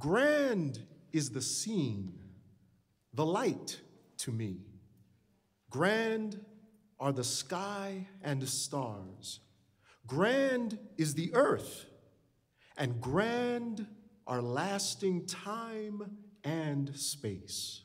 Grand is the scene, the light to me. Grand are the sky and stars. Grand is the earth, and grand are lasting time and space.